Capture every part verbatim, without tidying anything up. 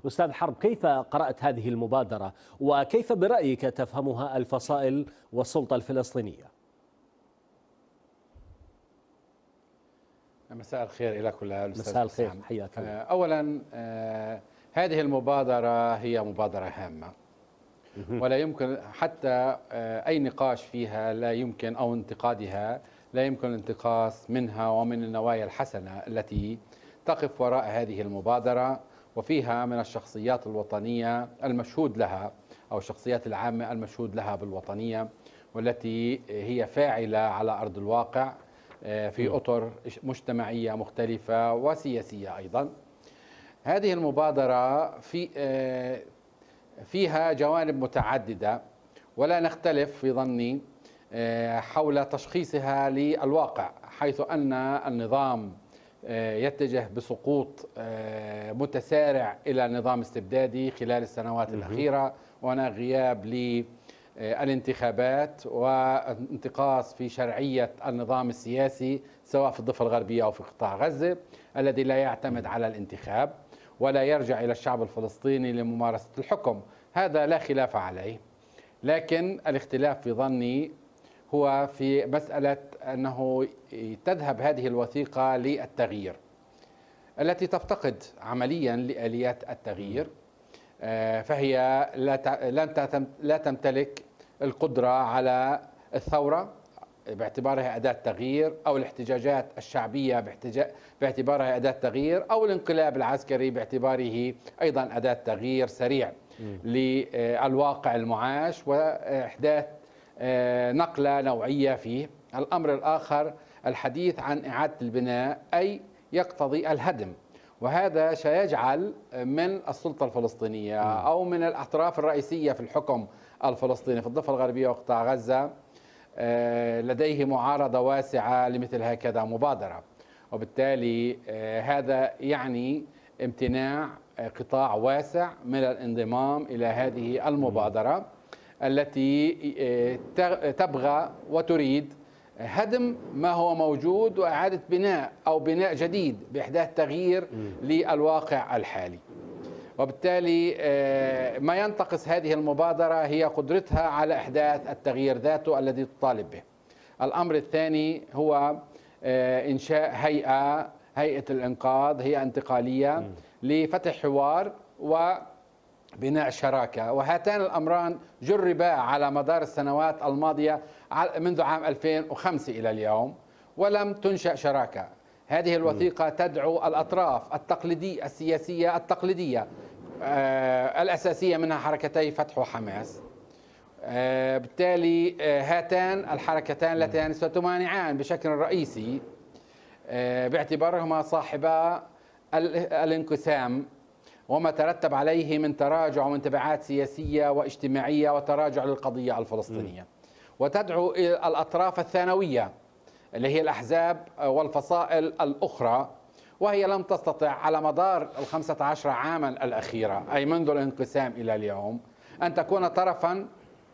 أستاذ حرب، كيف قرأت هذه المبادرة وكيف برأيك تفهمها الفصائل والسلطة الفلسطينية؟ مساء الخير لك وللأستاذ مساء الخير، حسام. حياك الله. أولا هذه المبادرة هي مبادرة هامة، ولا يمكن حتى أي نقاش فيها لا يمكن أو انتقادها لا يمكن الانتقاص منها ومن النوايا الحسنة التي تقف وراء هذه المبادرة، وفيها من الشخصيات الوطنية المشهود لها أو الشخصيات العامة المشهود لها بالوطنية، والتي هي فاعلة على أرض الواقع في أطر مجتمعية مختلفة وسياسية أيضا. هذه المبادرة في فيها جوانب متعددة، ولا نختلف في ظني حول تشخيصها للواقع، حيث أن النظام يتجه بسقوط متسارع إلى نظام استبدادي خلال السنوات الأخيرة، وهناك غياب للانتخابات وانتقاص في شرعية النظام السياسي سواء في الضفة الغربية أو في قطاع غزة، الذي لا يعتمد على الانتخاب ولا يرجع إلى الشعب الفلسطيني لممارسة الحكم. هذا لا خلاف عليه، لكن الاختلاف في ظني هو في مسألة أنه تذهب هذه الوثيقة للتغيير التي تفتقد عمليا لآليات التغيير، فهي لا تمتلك القدرة على الثورة باعتبارها أداة تغيير، أو الاحتجاجات الشعبية باعتبارها أداة تغيير، أو الانقلاب العسكري باعتباره أيضا أداة تغيير سريع للواقع المعاش وإحداث نقلة نوعية فيه. الأمر الآخر الحديث عن إعادة البناء، أي يقتضي الهدم، وهذا سيجعل من السلطة الفلسطينية أو من الأطراف الرئيسية في الحكم الفلسطيني في الضفة الغربية وقطاع غزة لديه معارضة واسعة لمثل هكذا مبادرة، وبالتالي هذا يعني امتناع قطاع واسع من الانضمام إلى هذه المبادرة التي تبغى وتريد هدم ما هو موجود وإعادة بناء أو بناء جديد بإحداث تغيير للواقع الحالي. وبالتالي ما ينتقص هذه المبادرة هي قدرتها على إحداث التغيير ذاته الذي تطالب به. الأمر الثاني هو إنشاء هيئة هيئة الإنقاذ، هيئة انتقالية لفتح حوار وبناء شراكة، وهاتان الأمران جربا على مدار السنوات الماضية منذ عام ألفين وخمسة إلى اليوم ولم تنشأ شراكة. هذه الوثيقة تدعو الأطراف التقليدية السياسية التقليدية آه الأساسية منها حركتي فتح وحماس، آه بالتالي آه هاتان الحركتان اللتان ستمانعان بشكل رئيسي آه باعتبارهما صاحبا الانقسام وما ترتب عليه من تراجع ومن تبعات سياسية واجتماعية وتراجع للقضية الفلسطينية، وتدعو إلى الأطراف الثانوية اللي هي الأحزاب والفصائل الأخرى، وهي لم تستطع على مدار الخمسة عشر عاما الأخيرة أي منذ الانقسام إلى اليوم أن تكون طرفا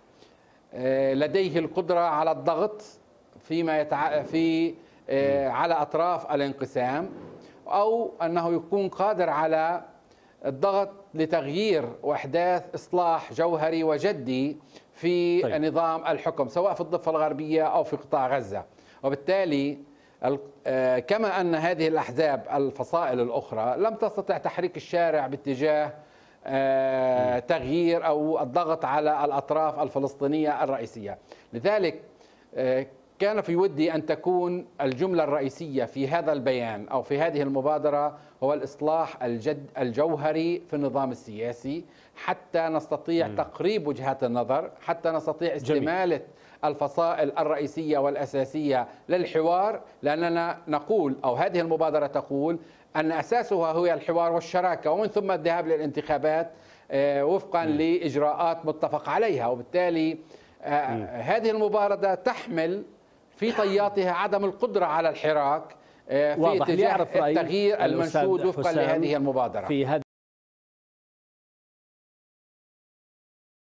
لديه القدرة على الضغط فيما يتع... في على أطراف الانقسام، أو أنه يكون قادر على الضغط لتغيير وإحداث إصلاح جوهري وجدي في طيب. نظام الحكم سواء في الضفة الغربية أو في قطاع غزة. وبالتالي كما أن هذه الأحزاب الفصائل الأخرى لم تستطع تحريك الشارع باتجاه تغيير أو الضغط على الأطراف الفلسطينية الرئيسية، لذلك كان في ودي أن تكون الجملة الرئيسية في هذا البيان أو في هذه المبادرة هو الإصلاح الجد الجوهري في النظام السياسي، حتى نستطيع م. تقريب وجهات النظر، حتى نستطيع استمالة جميل. الفصائل الرئيسية والأساسية للحوار، لأننا نقول أو هذه المبادرة تقول أن أساسها هو الحوار والشراكة، ومن ثم الذهاب للانتخابات وفقا م. لإجراءات متفق عليها. وبالتالي م. هذه المبادرة تحمل في طياتها عدم القدرة على الحراك في اتجاه التغيير المنشود وفقا لهذه المبادرة. في